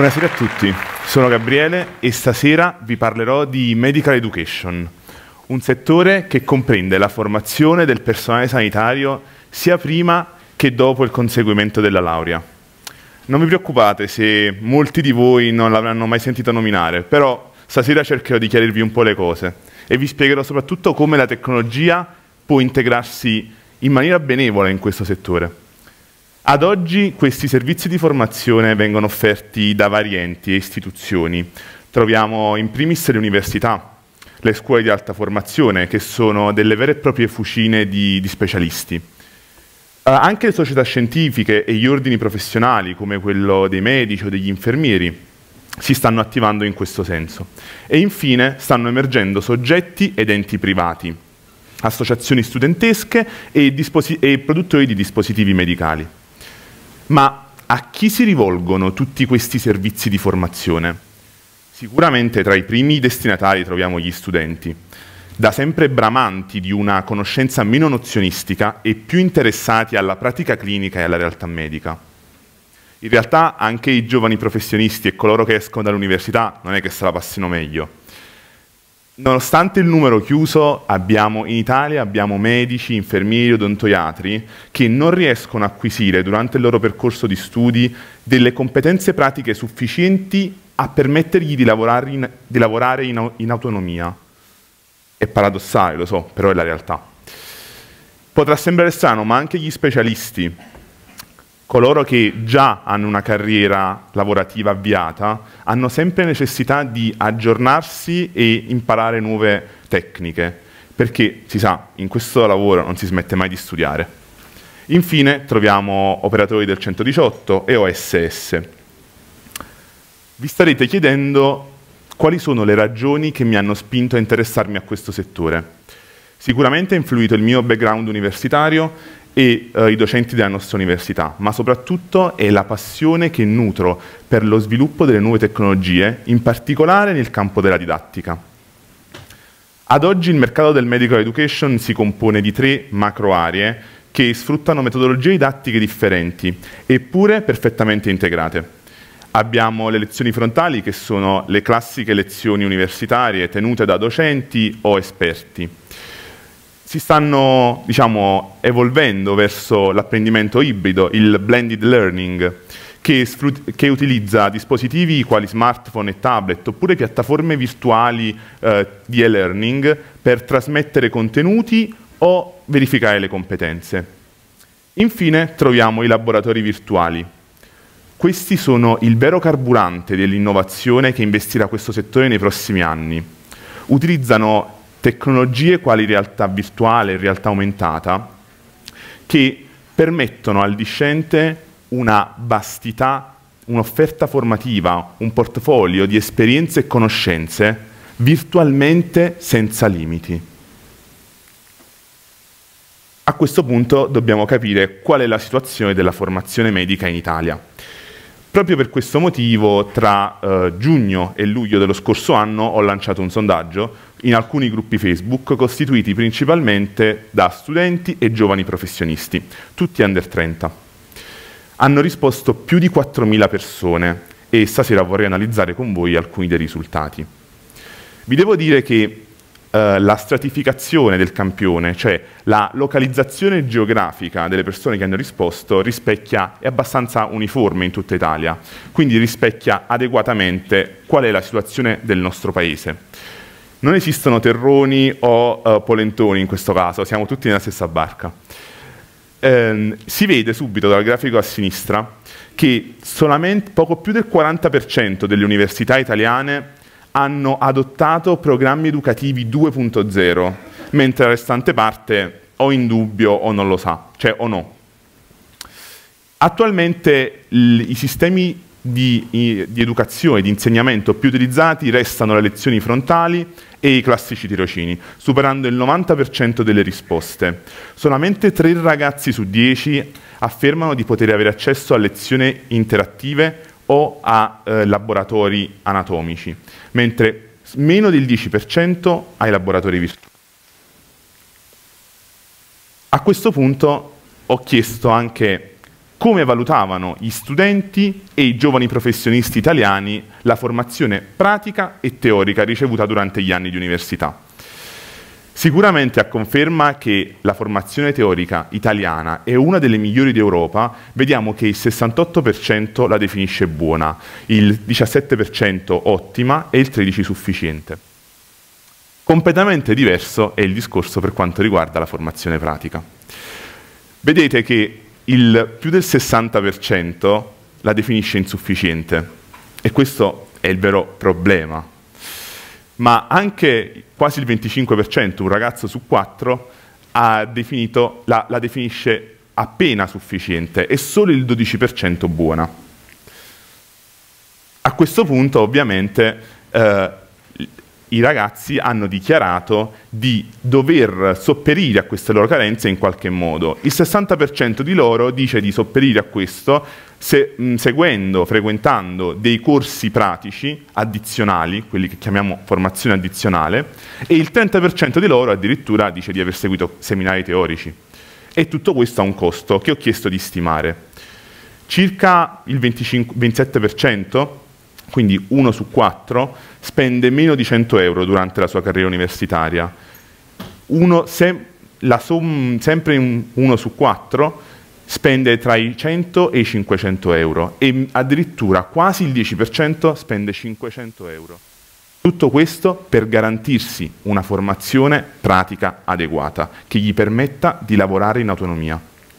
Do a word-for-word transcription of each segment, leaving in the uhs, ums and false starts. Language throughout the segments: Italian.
Buonasera a tutti, sono Gabriele e stasera vi parlerò di Medical Education, un settore che comprende la formazione del personale sanitario sia prima che dopo il conseguimento della laurea. Non vi preoccupate se molti di voi non l'avranno mai sentito nominare, però stasera cercherò di chiarirvi un po' le cose e vi spiegherò soprattutto come la tecnologia può integrarsi in maniera benevola in questo settore. Ad oggi questi servizi di formazione vengono offerti da vari enti e istituzioni. Troviamo in primis le università, le scuole di alta formazione, che sono delle vere e proprie fucine di, di specialisti. Uh, anche le società scientifiche e gli ordini professionali, come quello dei medici o degli infermieri, si stanno attivando in questo senso. E infine stanno emergendo soggetti ed enti privati, associazioni studentesche e, e produttori di dispositivi medicali. Ma a chi si rivolgono tutti questi servizi di formazione? Sicuramente tra i primi destinatari troviamo gli studenti, da sempre bramanti di una conoscenza meno nozionistica e più interessati alla pratica clinica e alla realtà medica. In realtà anche i giovani professionisti e coloro che escono dall'università non è che se la passino meglio. Nonostante il numero chiuso, abbiamo, in Italia abbiamo medici, infermieri, odontoiatri che non riescono a acquisire durante il loro percorso di studi delle competenze pratiche sufficienti a permettergli di lavorare in, di lavorare in, in autonomia. È paradossale, lo so, però è la realtà. Potrà sembrare strano, ma anche gli specialisti, coloro che già hanno una carriera lavorativa avviata, hanno sempre necessità di aggiornarsi e imparare nuove tecniche, perché, si sa, in questo lavoro non si smette mai di studiare. Infine troviamo operatori del centodiciotto e O S S. Vi starete chiedendo quali sono le ragioni che mi hanno spinto a interessarmi a questo settore. Sicuramente ha influito il mio background universitario e eh, i docenti della nostra università, ma soprattutto è la passione che nutro per lo sviluppo delle nuove tecnologie, in particolare nel campo della didattica. Ad oggi il mercato del medical education si compone di tre macro aree che sfruttano metodologie didattiche differenti, eppure perfettamente integrate. Abbiamo le lezioni frontali, che sono le classiche lezioni universitarie tenute da docenti o esperti. Si stanno, diciamo, evolvendo verso l'apprendimento ibrido, il blended learning, che, che utilizza dispositivi quali smartphone e tablet, oppure piattaforme virtuali eh, di e-learning per trasmettere contenuti o verificare le competenze. Infine troviamo i laboratori virtuali. Questi sono il vero carburante dell'innovazione che investirà questo settore nei prossimi anni. Utilizzano tecnologie quali realtà virtuale e realtà aumentata che permettono al discente una vastità, un'offerta formativa, un portfolio di esperienze e conoscenze virtualmente senza limiti. A questo punto dobbiamo capire qual è la situazione della formazione medica in Italia. Proprio per questo motivo, tra eh, giugno e luglio dello scorso anno ho lanciato un sondaggio in alcuni gruppi Facebook costituiti principalmente da studenti e giovani professionisti, tutti under trenta. Hanno risposto più di quattromila persone e stasera vorrei analizzare con voi alcuni dei risultati. Vi devo dire che eh, la stratificazione del campione, cioè la localizzazione geografica delle persone che hanno risposto, rispecchia, è abbastanza uniforme in tutta Italia, quindi rispecchia adeguatamente qual è la situazione del nostro paese. Non esistono terroni o uh, polentoni in questo caso, siamo tutti nella stessa barca. Eh, si vede subito dal grafico a sinistra che solamente poco più del quaranta per cento delle università italiane hanno adottato programmi educativi due punto zero, mentre la restante parte o in dubbio o non lo sa, cioè o no. Attualmente i sistemi di, di educazione, di insegnamento più utilizzati restano le lezioni frontali e i classici tirocini, superando il novanta per cento delle risposte. Solamente tre ragazzi su dieci affermano di poter avere accesso a lezioni interattive o a eh, laboratori anatomici, mentre meno del dieci per cento ai laboratori virtuali. A questo punto ho chiesto anche come valutavano gli studenti e i giovani professionisti italiani la formazione pratica e teorica ricevuta durante gli anni di università. Sicuramente a conferma che la formazione teorica italiana è una delle migliori d'Europa, vediamo che il sessantotto per cento la definisce buona, il diciassette per cento ottima e il tredici per cento sufficiente. Completamente diverso è il discorso per quanto riguarda la formazione pratica. Vedete che il più del sessanta per cento la definisce insufficiente e questo è il vero problema. Ma anche quasi il venticinque per cento, un ragazzo su quattro, ha definito, la, la definisce appena sufficiente e solo il dodici per cento buona. A questo punto, ovviamente, eh, i ragazzi hanno dichiarato di dover sopperire a queste loro carenze in qualche modo. Il sessanta per cento di loro dice di sopperire a questo se, mh, seguendo, frequentando dei corsi pratici addizionali, quelli che chiamiamo formazione addizionale, e il trenta per cento di loro addirittura dice di aver seguito seminari teorici. E tutto questo ha un costo che ho chiesto di stimare. Circa il venticinque, ventisette per cento, quindi uno su quattro, spende meno di cento euro durante la sua carriera universitaria. Uno, se, la som, sempre un, uno su quattro spende tra i cento e i cinquecento euro e addirittura quasi il dieci per cento spende cinquecento euro. Tutto questo per garantirsi una formazione pratica adeguata che gli permetta di lavorare in autonomia.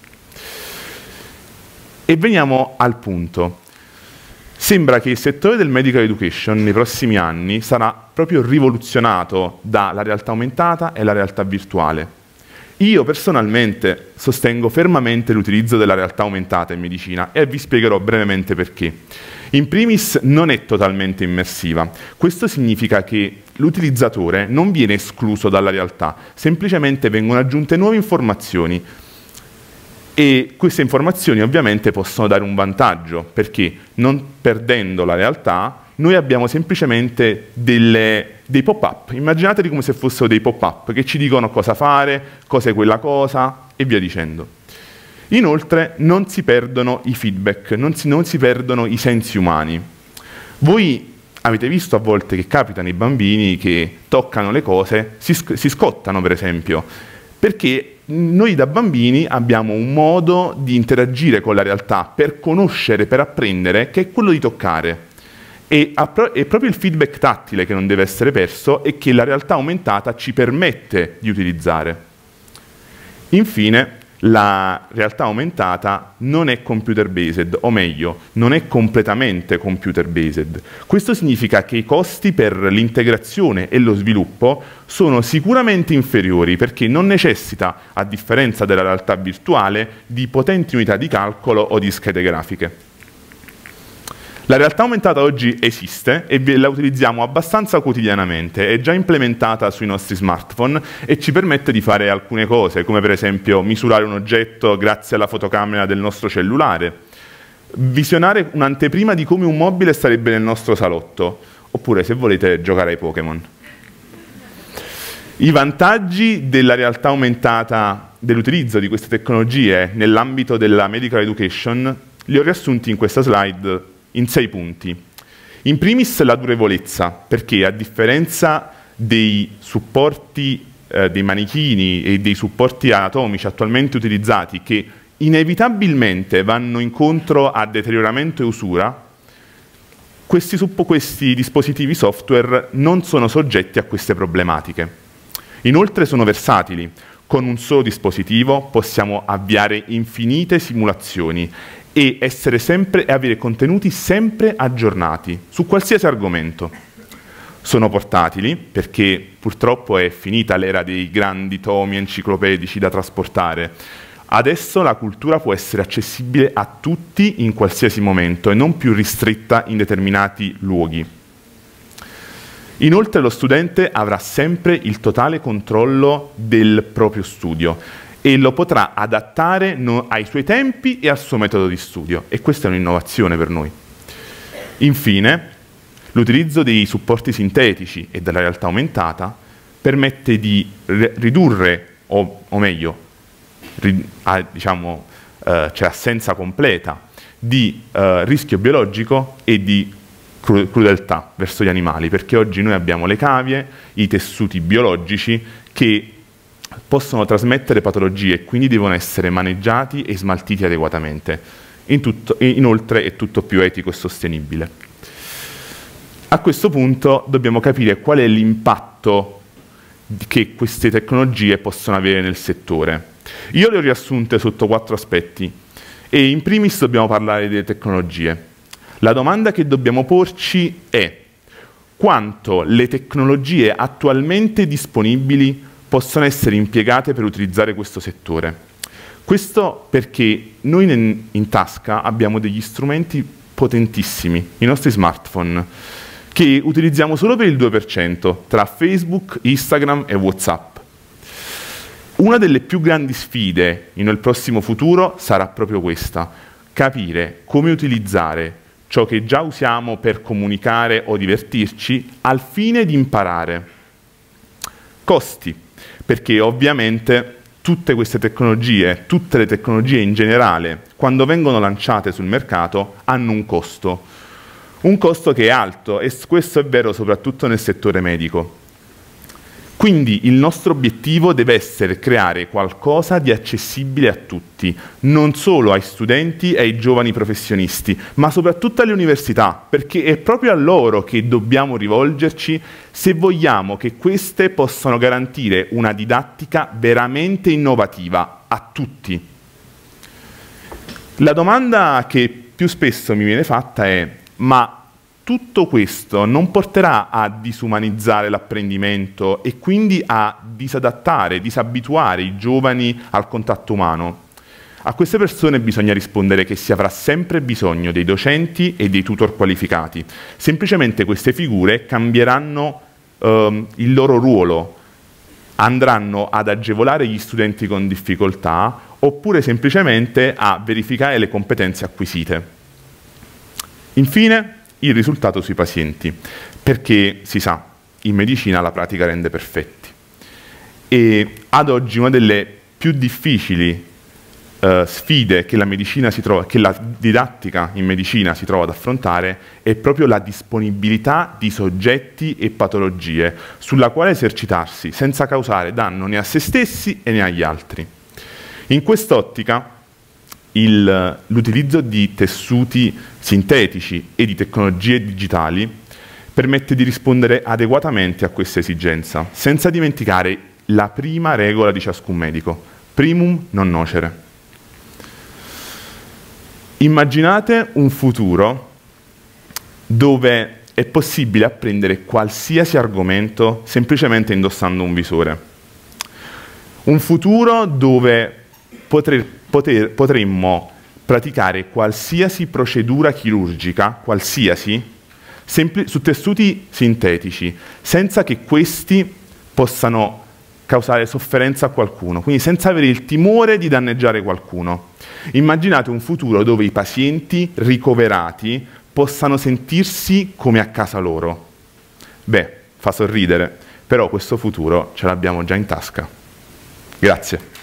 E veniamo al punto. Sembra che il settore del medical education nei prossimi anni sarà proprio rivoluzionato dalla realtà aumentata e la realtà virtuale. Io personalmente sostengo fermamente l'utilizzo della realtà aumentata in medicina e vi spiegherò brevemente perché. In primis non è totalmente immersiva. Questo significa che l'utilizzatore non viene escluso dalla realtà, semplicemente vengono aggiunte nuove informazioni. E queste informazioni ovviamente possono dare un vantaggio, perché non perdendo la realtà noi abbiamo semplicemente delle, dei pop-up. Immaginateli come se fossero dei pop-up che ci dicono cosa fare, cosa è quella cosa e via dicendo. Inoltre non si perdono i feedback, non si, non si perdono i sensi umani. Voi avete visto a volte che capitano i bambini che toccano le cose, si, si scottano per esempio, perché noi da bambini abbiamo un modo di interagire con la realtà per conoscere, per apprendere, che è quello di toccare. E è proprio il feedback tattile che non deve essere perso e che la realtà aumentata ci permette di utilizzare. Infine, la realtà aumentata non è computer based, o meglio, non è completamente computer based. Questo significa che i costi per l'integrazione e lo sviluppo sono sicuramente inferiori perché non necessita, a differenza della realtà virtuale, di potenti unità di calcolo o di schede grafiche. La realtà aumentata oggi esiste e la utilizziamo abbastanza quotidianamente, è già implementata sui nostri smartphone e ci permette di fare alcune cose, come per esempio misurare un oggetto grazie alla fotocamera del nostro cellulare, visionare un'anteprima di come un mobile starebbe nel nostro salotto, oppure se volete giocare ai Pokémon. I vantaggi della realtà aumentata, dell'utilizzo di queste tecnologie nell'ambito della medical education, li ho riassunti in questa slide in sei punti. In primis la durevolezza, perché a differenza dei supporti, eh, dei manichini e dei supporti anatomici attualmente utilizzati che inevitabilmente vanno incontro a deterioramento e usura, questi, questi dispositivi software non sono soggetti a queste problematiche. Inoltre sono versatili. Con un solo dispositivo possiamo avviare infinite simulazioni e essere sempre e avere contenuti sempre aggiornati su qualsiasi argomento. Sono portatili perché purtroppo è finita l'era dei grandi tomi enciclopedici da trasportare. Adesso la cultura può essere accessibile a tutti in qualsiasi momento e non più ristretta in determinati luoghi. Inoltre lo studente avrà sempre il totale controllo del proprio studio e lo potrà adattare no, ai suoi tempi e al suo metodo di studio, e questa è un'innovazione per noi. Infine, l'utilizzo dei supporti sintetici e della realtà aumentata permette di ridurre, o, o meglio, ri, a, diciamo, eh, c'è assenza completa di eh, rischio biologico e di cru crudeltà verso gli animali, perché oggi noi abbiamo le cavie, i tessuti biologici che possono trasmettere patologie e quindi devono essere maneggiati e smaltiti adeguatamente. In tutto, inoltre è tutto più etico e sostenibile. A questo punto dobbiamo capire qual è l'impatto che queste tecnologie possono avere nel settore. Io le ho riassunte sotto quattro aspetti e in primis dobbiamo parlare delle tecnologie. La domanda che dobbiamo porci è: quanto le tecnologie attualmente disponibili possono essere impiegate per utilizzare questo settore? Questo perché noi in, in tasca abbiamo degli strumenti potentissimi, i nostri smartphone, che utilizziamo solo per il due per cento tra Facebook, Instagram e WhatsApp. Una delle più grandi sfide nel prossimo futuro sarà proprio questa: capire come utilizzare ciò che già usiamo per comunicare o divertirci al fine di imparare. Costi, perché ovviamente tutte queste tecnologie, tutte le tecnologie in generale, quando vengono lanciate sul mercato, hanno un costo. Un costo che è alto, e questo è vero soprattutto nel settore medico. Quindi il nostro obiettivo deve essere creare qualcosa di accessibile a tutti, non solo ai studenti e ai giovani professionisti, ma soprattutto alle università, perché è proprio a loro che dobbiamo rivolgerci se vogliamo che queste possano garantire una didattica veramente innovativa a tutti. La domanda che più spesso mi viene fatta è: ma tutto questo non porterà a disumanizzare l'apprendimento e quindi a disadattare, disabituare i giovani al contatto umano? A queste persone bisogna rispondere che si avrà sempre bisogno dei docenti e dei tutor qualificati. Semplicemente queste figure cambieranno ehm, il loro ruolo, andranno ad agevolare gli studenti con difficoltà oppure semplicemente a verificare le competenze acquisite. Infine, il risultato sui pazienti, perché si sa, in medicina la pratica rende perfetti. E ad oggi una delle più difficili eh, sfide che la medicina si trova, che la didattica in medicina si trova ad affrontare è proprio la disponibilità di soggetti e patologie sulla quale esercitarsi senza causare danno né a se stessi né agli altri. In quest'ottica l'utilizzo di tessuti sintetici e di tecnologie digitali permette di rispondere adeguatamente a questa esigenza, senza dimenticare la prima regola di ciascun medico: primum non nocere. Immaginate un futuro dove è possibile apprendere qualsiasi argomento semplicemente indossando un visore. Un futuro dove poter, poter, potremmo praticare qualsiasi procedura chirurgica, qualsiasi, su tessuti sintetici, senza che questi possano causare sofferenza a qualcuno, quindi senza avere il timore di danneggiare qualcuno. Immaginate un futuro dove i pazienti ricoverati possano sentirsi come a casa loro. Beh, fa sorridere, però questo futuro ce l'abbiamo già in tasca. Grazie.